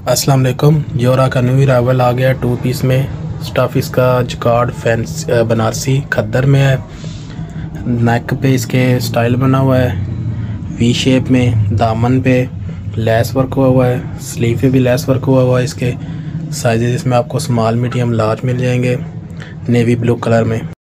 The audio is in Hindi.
अस्सलाम वालेकुम। जोरा का न्यू अराइवल आ गया 2 पीस में। स्टफ़ इसका जकार्ड फैंस बनारसी खद्दर में है। नेक पे इसके स्टाइल बना हुआ है वी शेप में। दामन पे लेस वर्क हुआ है, स्लीव पे भी लेस वर्क हुआ है। इसके साइज़ इसमें आपको स्मॉल मीडियम लार्ज मिल जाएंगे नेवी ब्लू कलर में।